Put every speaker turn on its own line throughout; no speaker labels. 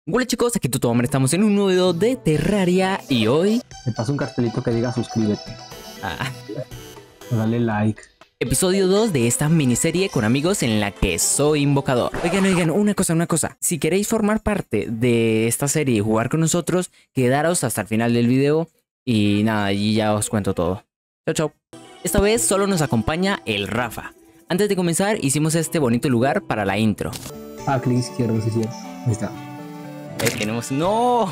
Hola chicos, aquí Tutombre, estamos en un nuevo video de Terraria y hoy...
Me pasa un cartelito que diga suscríbete.
Ah,
Dale like.
episodio 2 de esta miniserie con amigos en la que soy invocador. Oigan, una cosa. Si queréis formar parte de esta serie y jugar con nosotros, quedaros hasta el final del video y nada, allí ya os cuento todo. Chao. Esta vez solo nos acompaña el Rafa. Antes de comenzar, hicimos este bonito lugar para la intro.
Ah, clic izquierdo, sí, cierto. Ahí está.
Tenemos... ¡No!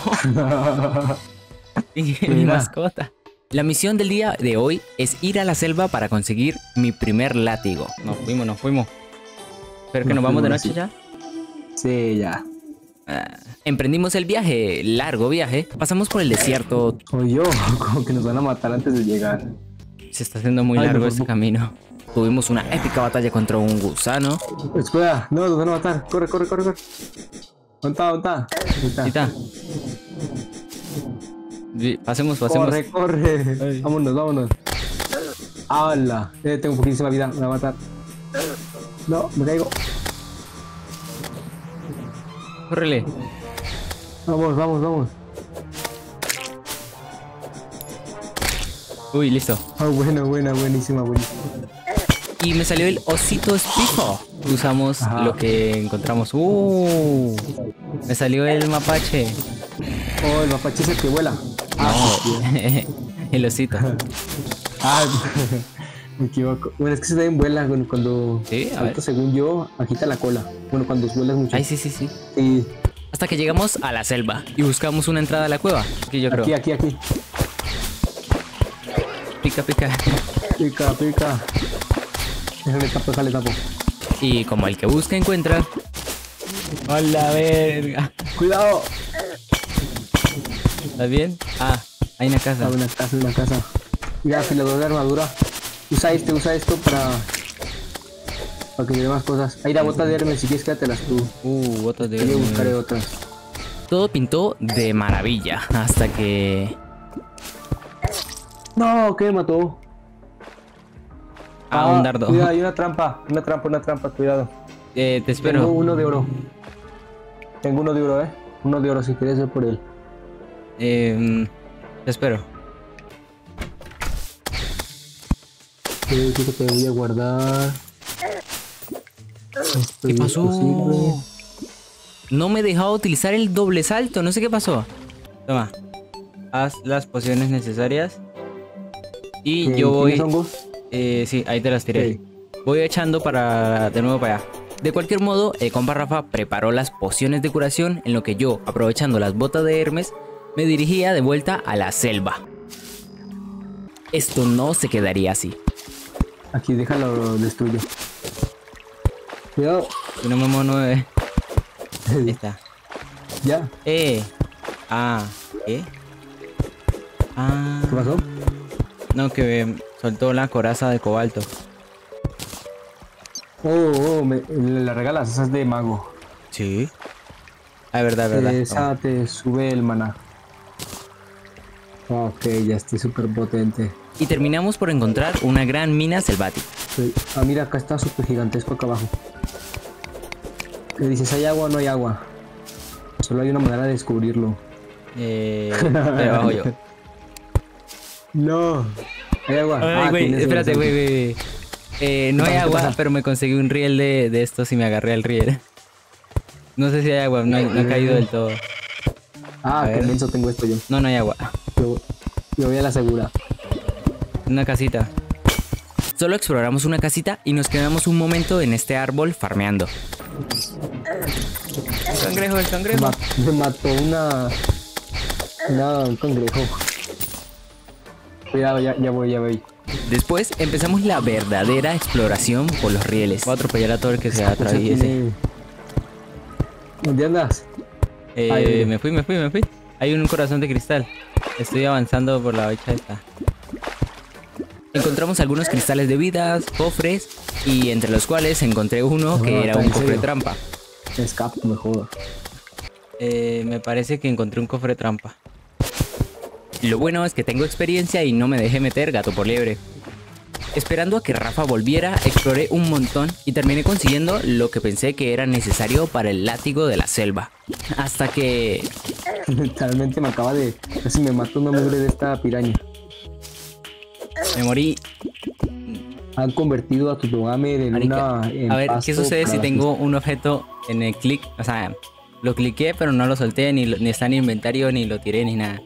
Mi mascota. La misión del día de hoy es ir a la selva para conseguir mi primer látigo. Nos fuimos. Espero que nos vamos de noche
sí.
ya.
Sí, ya.
Emprendimos el viaje, largo viaje. Pasamos por el desierto.
O yo, como que nos van a matar antes de llegar.
Se está haciendo muy largo este camino. Tuvimos una épica batalla contra un gusano.
Espera, no, nos van a matar. Corre. ¿Dónde está?
Pasemos.
Corre.
Ay.
Vámonos. ¡Hala! Tengo poquísima vida, me va a matar. No, me caigo.
Córrele.
Vamos.
Uy, listo.
Ah, buenísima.
Y me salió el osito espifo. Usamos lo que encontramos. Me salió el mapache.
Oh, el mapache es el que vuela.
No, el osito.
Me equivoco. Bueno, es que se también vuela cuando
Sí, a ver.
según yo, agita la cola. Bueno, cuando vuelas mucho.
Ay, sí.
Y
Hasta que llegamos a la selva y buscamos una entrada a la cueva. Aquí yo creo.
aquí.
Pica.
Pica. Déjale tapo.
Y como el que busca encuentra. ¡Hola, verga!
¡Cuidado!
¿Estás bien? Ah, hay una casa.
Una casa. Mira, afilador de armadura. Usa esto para que lleve más cosas. Hay la bota de Hermes, si quieres quédatelas tú.
Botas de...
Yo buscaré otras.
Todo pintó de maravilla hasta que...
No, ¿qué me mató?
un dardo.
Cuidado, hay una trampa, cuidado.
Te espero.
Tengo uno de oro. Uno de oro, si quieres ir por él.
Te espero.
Creo que te voy a guardar.
¿Qué pasó? No me dejaba utilizar el doble salto, no sé qué pasó. Toma. Haz las pociones necesarias. Y yo voy...
¿Tienes hongos?
Sí, ahí te las tiré. Voy echando de nuevo para allá. De cualquier modo, el compa Rafa preparó las pociones de curación, en lo que yo, aprovechando las botas de Hermes, me dirigía de vuelta a la selva. Esto no se quedaría así.
Aquí, déjalo, destruyo. Cuidado.
Si no me muevo, Ahí está.
Ya.
¿Qué?
¿Qué pasó?
No, que soltó la coraza de cobalto.
Me la regalas, esa es de mago.
Sí. Verdad.
Esa te sube el maná. Ok, ya estoy súper potente.
Y terminamos por encontrar una gran mina selvática.
Sí. Mira, acá está súper gigantesco acá abajo. ¿Qué dices? ¿Hay agua o no hay agua? Solo hay una manera de descubrirlo.
Pero abajo yo.
No. Hay agua.
Ay, güey, espérate, güey. No hay agua, pero me conseguí un riel de estos y me agarré al riel. No sé si hay agua, no ha caído del todo.
Qué menso tengo esto yo.
No hay agua.
Yo voy a la segura.
Una casita. Solo exploramos una casita y nos quedamos un momento en este árbol farmeando. El cangrejo.
Me mató un cangrejo. Cuidado, ya voy.
Después empezamos la verdadera exploración por los rieles. Voy a atropellar a todo el que se atraviese.
¿Dónde andas?
Me fui. Hay un corazón de cristal. Estoy avanzando por la bicha esta. Encontramos algunos cristales de vidas, cofres, y entre los cuales encontré uno que era un cofre trampa.
Escape, me jodas.
Me parece que encontré un cofre trampa. Lo bueno es que tengo experiencia y no me dejé meter gato por liebre. Esperando a que Rafa volviera, exploré un montón y terminé consiguiendo lo que pensé que era necesario para el látigo de la selva. Hasta que...
Literalmente me acaba de... Casi me mató una mugre de esta piraña.
me morí.
Han convertido a tu Tutogamer en
Marica,
una...
a ver, ¿qué sucede si tengo un objeto en el clic? O sea, lo cliqué pero no lo solté, ni está en inventario, ni lo tiré, ni nada.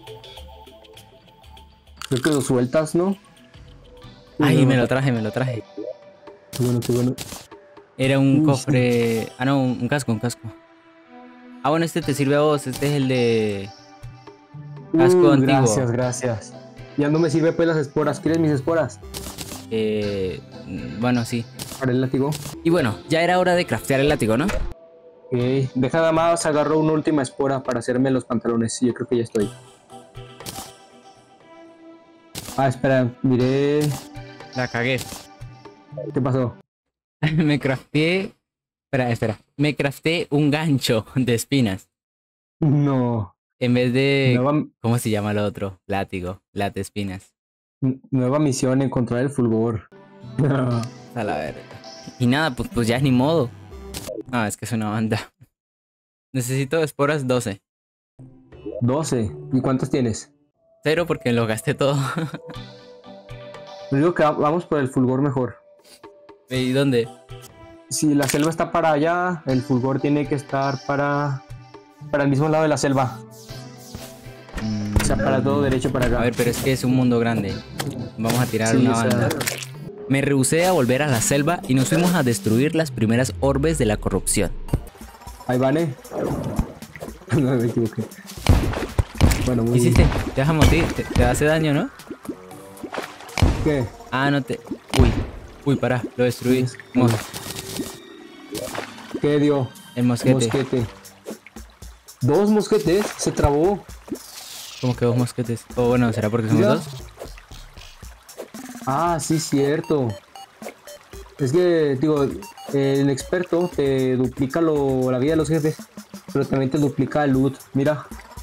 Creo que lo sueltas, ¿no?
Ay,
no,
me lo traje.
Qué bueno, qué bueno.
Era un
Sí.
cofre... Ah, no, un casco. Ah, bueno, este te sirve a vos, este es el de... Casco antiguo.
Gracias. Ya no me sirve pues las esporas. ¿Quieres mis esporas?
Bueno, sí.
Para el látigo.
Y bueno, ya era hora de craftear el látigo, ¿no?
Ok. Deja nada más, agarro una última espora para hacerme los pantalones. Sí, yo creo que ya estoy. Ah, espera, miré.
La cagué.
¿Qué pasó?
Me crafteé... Espera. Me crafteé un gancho de espinas.
No.
En vez de...
Nueva,
¿Cómo se llama lo otro? Látigo. Late espinas.
nueva misión, encontrar el fulgor.
A la verga. Y nada, pues ya es ni modo. No, es que es una banda. Necesito esporas 12.
12. ¿Y cuántos tienes?
0 porque lo gasté todo.
Yo digo que vamos por el fulgor mejor.
¿Y dónde?
Si la selva está para allá, el fulgor tiene que estar para el mismo lado de la selva. O sea, para todo derecho para acá.
A ver, pero es que es un mundo grande. Vamos a tirar
Sí,
una
o sea,
banda. Me rehusé a volver a la selva y nos fuimos a destruir las primeras orbes de la corrupción.
ahí van, No me equivoqué. Bueno,
¿Qué
muy
hiciste? Te vas a morir, te hace daño, ¿no?
¿Qué?
Ah, no te... Uy, pará, lo destruí.
¿Qué dio?
El mosquete.
Mosquete. 2 mosquetes, se trabó.
¿Cómo que 2 mosquetes? Oh, bueno, ¿será porque somos
Mira.
2?
Ah, sí, cierto. Es que, digo, el experto te duplica la vida de los jefes, pero también te duplica el loot. Mira.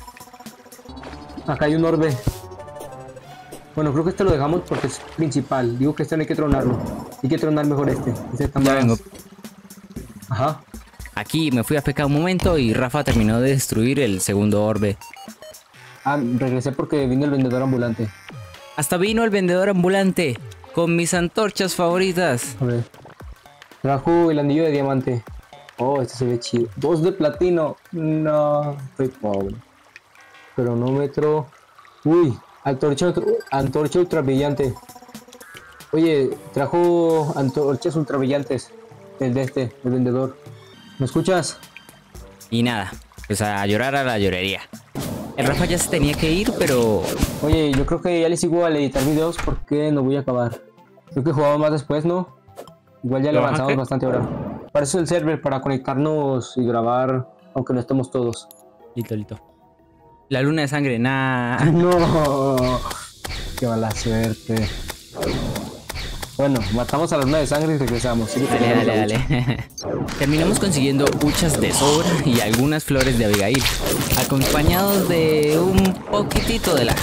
Acá hay un orbe. Bueno, creo que este lo dejamos porque es principal. Digo que este no hay que tronarlo. Hay que tronar mejor este. Este está
Ya
más-
vengo.
Ajá.
Aquí me fui a pecar un momento y Rafa terminó de destruir el segundo orbe.
Ah, regresé porque vino el vendedor ambulante.
Hasta vino el vendedor ambulante con mis antorchas favoritas.
A ver. Trajo el anillo de diamante. Oh, este se ve chido. 2 de platino. No, estoy pobre. Cronómetro. Uy, antorcha ultra brillante. Oye, trajo antorchas ultra brillantes. El vendedor. ¿Me escuchas?
Y nada, pues a llorar a la llorería. El Rafa ya se tenía que ir, pero...
Oye, yo creo que ya le sigo al editar videos porque no voy a acabar. Creo que jugamos más después, ¿no? Igual ya le
¿Lo
avanzamos
bajaste?
bastante ahora. Para eso el server, para conectarnos y grabar, aunque no estemos todos.
Listo. La luna de sangre, nah.
No, qué mala suerte. Bueno, matamos a la luna de sangre y regresamos. ¿Sí?
Dale. Terminamos consiguiendo huchas de sobra y algunas flores de Abigail, acompañados de un poquitito de lag.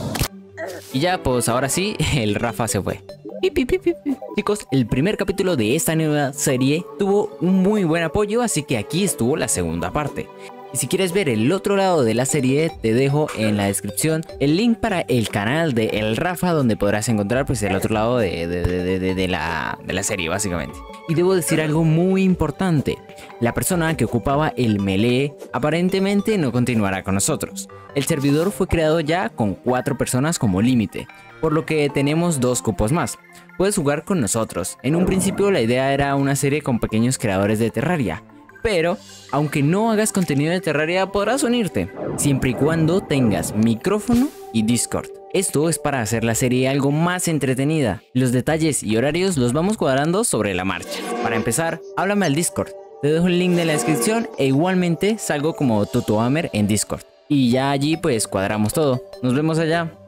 Y ya, pues ahora sí, el Rafa se fue. Chicos, el primer capítulo de esta nueva serie tuvo un muy buen apoyo, así que aquí estuvo la segunda parte. Y si quieres ver el otro lado de la serie, te dejo en la descripción el link para el canal de El Rafa, donde podrás encontrar pues el otro lado de la serie, básicamente. Y debo decir algo muy importante. La persona que ocupaba el melee aparentemente no continuará con nosotros. El servidor fue creado ya con 4 personas como límite, por lo que tenemos 2 cupos más. Puedes jugar con nosotros. En un principio la idea era una serie con pequeños creadores de Terraria, pero aunque no hagas contenido de Terraria podrás unirte, siempre y cuando tengas micrófono y Discord. Esto es para hacer la serie algo más entretenida. Los detalles y horarios los vamos cuadrando sobre la marcha. Para empezar, háblame al Discord. Te dejo el link en la descripción e igualmente salgo como Tutogamer en Discord. Y ya allí pues cuadramos todo. Nos vemos allá.